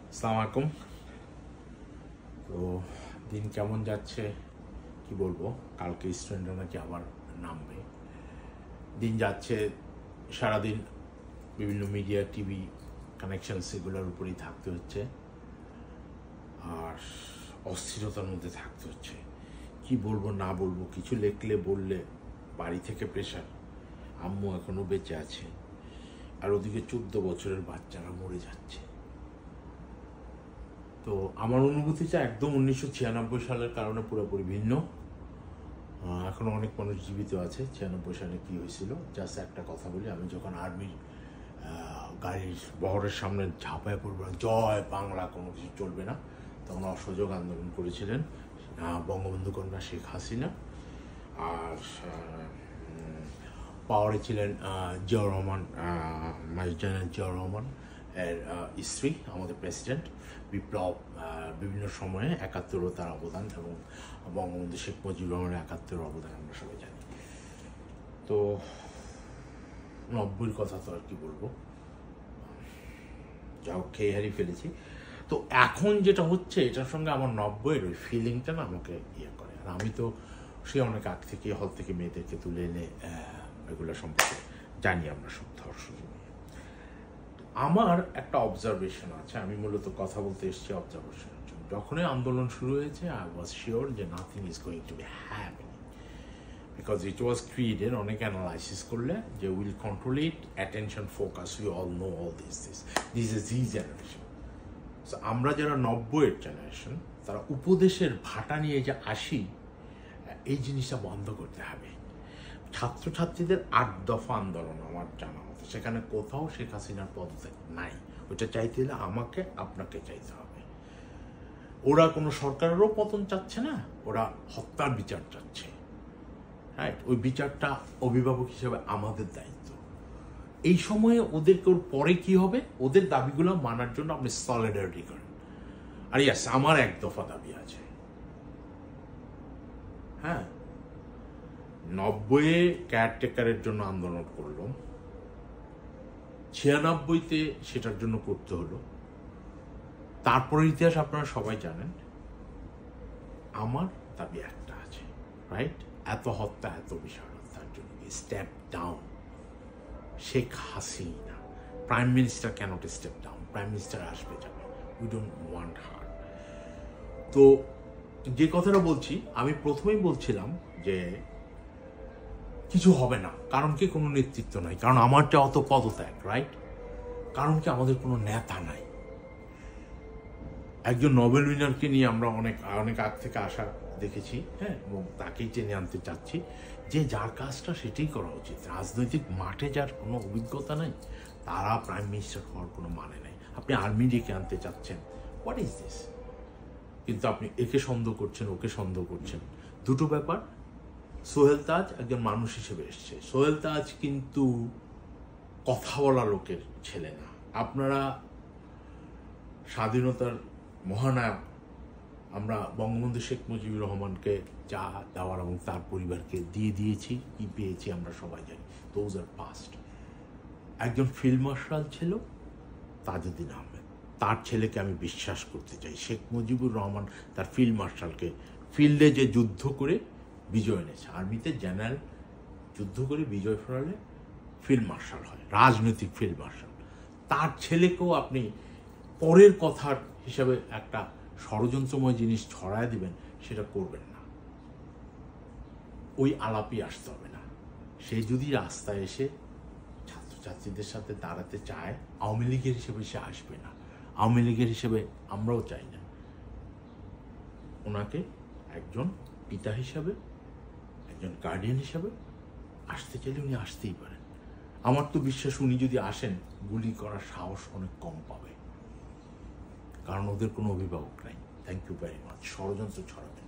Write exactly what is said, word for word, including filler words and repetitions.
আসসালামু আলাইকুম। তো দিন কেমন যাচ্ছে কি বলবো, কালকে স্টুডেন্টরা নাকি আবার নামবে। দিন যাচ্ছে, সারাদিন বিভিন্ন মিডিয়া, টিভি কানেকশন সেগুলোর উপরেই থাকতে হচ্ছে, আর অস্থিরতার মধ্যে থাকতে হচ্ছে। কি বলবো না বলবো, কিছু লেখলে বললে বাড়ি থেকে প্রেশার। আম্মু এখনো বেঁচে আছে, আর ওদিকে চোদ্দ বছরের বাচ্চারা মরে যাচ্ছে। তো আমার অনুভূতিটা একদম উনিশশো ছিয়ানব্বই সালের কারণে পুরোপুরি ভিন্ন। এখনো অনেক মানুষ জীবিত আছে। ছিয়ানব্বই সালে কি হয়েছিল জাস্ট একটা কথা বলি। আমি যখন আর্মির গাড়ির বহরের সামনে ঝাঁপায় পড়বো, জয় বাংলা, কোনো কিছু চলবে না, তখন অসহযোগ আন্দোলন করেছিলেন বঙ্গবন্ধু কন্যা শেখ হাসিনা, আর পাওয়ারে ছিলেন জিয়াউর রহমান, মেজর জেনারেল জিয়াউর রহমান এর স্ত্রী, আমাদের প্রেসিডেন্ট। বিপ্লব বিভিন্ন সময়ে একাত্তরও তার অবদান, এবং বঙ্গবন্ধু শেখ মুজিবুর রহমানের একাত্তরের অবদান আমরা সবাই জানি। তো নব্বইয়ের কথা তো আর কি বলবো, যা হোক খেয়ে হারিয়ে ফেলেছি। তো এখন যেটা হচ্ছে, এটার সঙ্গে আমার নব্বইয়ের ওই ফিলিংটা না আমাকে ইয়ে করে। আর আমি তো সে অনেক আগ থেকে হল থেকে মেয়েদেরকে তুলে এনে এগুলো সম্পর্কে জানি আমরা সব দর্শক। আমার একটা অবজারভেশন আছে, আমি মূলত কথা বলতে এসেছি অবজারভেশনের জন্য। যখনই আন্দোলন শুরু হয়েছে, আই ওয়াজ শিওর যে nothing is going to be happening, because it was created. অনেক অ্যানালাইসিস করলে যে will control it, attention, focus, we all know all this this this is Z generation. So আমরা যারা নব্বইয়ের জেনারেশন, তারা উপদেশের ভাটা নিয়ে যে আসি, এই জিনিসটা বন্ধ করতে হবে। ছাত্রছাত্রীদের আট দফা আন্দোলন আমার জানা মতো, সেখানে কোথাও শেখ হাসিনার পদত্যাগ নাই। ওটা চাইতে হলে আমাকে আপনাকে চাইতে হবে। ওরা কোনো সরকারেরও পতন চাচ্ছে না, ওরা হত্যার বিচার চাচ্ছে, রাইট? ওই বিচারটা অভিভাবক হিসেবে আমাদের দায়িত্ব। এই সময়ে ওদেরকে ওর পরে কি হবে, ওদের দাবিগুলো মানার জন্য আপনি সলিডারিটি করেন। আর ইয়াস, আমার এক দফা দাবি আছে। হ্যাঁ, নব্বইয়ে কেয়ারটেকারের জন্য আন্দোলন করলাম, ছিয়ানব্বইতে সেটার জন্য করতে হলো। তারপরের ইতিহাস আপনারা সবাই জানেন। আমার দাবি একটা আছে, রাইট? এত হত্যা, এত বিশাল হত্যার জন্য step down. Sheikh Hasina prime minister can't step down. Prime minister আসবে যাবে, উই ডোন্ট ওয়ান্ট হার। তো যে কথাটা বলছি, আমি প্রথমেই বলছিলাম যে কিছু হবে না, কারণ কি কোনো নেতৃত্ব নাই, কারণ আমারটা অত পদত্যাগ, রাইট? কারণ কি আমাদের কোনো নেতা নাই। একজন নোবেল উইনারকে নিয়ে আমরা অনেক অনেক আগ থেকে আশা দেখেছি, হ্যাঁ, এবং তাকেই টেনে আনতে চাচ্ছি, যে যার কাজটা সেটাই করা উচিত। রাজনৈতিক মাঠে যার কোনো অভিজ্ঞতা নেই, তারা প্রাইম মিনিস্টার হওয়ার কোনো মানে নেই। আপনি আর্মি ডেকে আনতে চাচ্ছেন, হোয়াট ইজ দিস? কিন্তু আপনি একে সন্দেহ করছেন, ওকে সন্দেহ করছেন। দুটো ব্যাপার। সোহেল তাজ একজন মানুষ হিসেবে এসছে। সোহেল তাজ কিন্তু কথা বলা লোকের ছেলে না। আপনারা স্বাধীনতার মহানায়ক আমরা বঙ্গবন্ধু শেখ মুজিবুর রহমানকে যা দেওয়ার এবং তার পরিবারকে দিয়ে দিয়েছি, কি পেয়েছি আমরা সবাই জানি। Those are past. একজন ফিল্ড মার্শাল ছিল তাজউদ্দিন আহমেদ, তার ছেলেকে আমি বিশ্বাস করতে চাই। শেখ মুজিবুর রহমান তার ফিল্ড মার্শালকে ফিল্ডে যে যুদ্ধ করে বিজয় এনেছে, আর্মিতে জেনারেল যুদ্ধ করে বিজয় ফেরালে ফিল্ড মার্শাল হয়, রাজনৈতিক ফিল্ড মার্শাল। তার ছেলেকেও আপনি পরের কথার হিসাবে একটা ষড়যন্ত্রময় জিনিস ছড়ায় দিবেন, সেটা করবেন না। ওই আলাপই আসতে হবে না। সে যদি রাস্তায় এসে ছাত্রছাত্রীদের সাথে দাঁড়াতে চায়, আওয়ামী লীগের হিসেবে সে আসবে না। আওয়ামী লীগের হিসেবে আমরাও চাই না। ওনাকে একজন পিতা হিসাবে, একজন গার্ডিয়ান হিসাবে আসতে চাইলে উনি আসতেই পারেন। আমার তো বিশ্বাস উনি যদি আসেন, গুলি করার সাহস অনেক কম পাবে, কারণ ওদের কোনো অভিভাবক নাই। Thank you very much. ষড়যন্ত্র ছড়াতে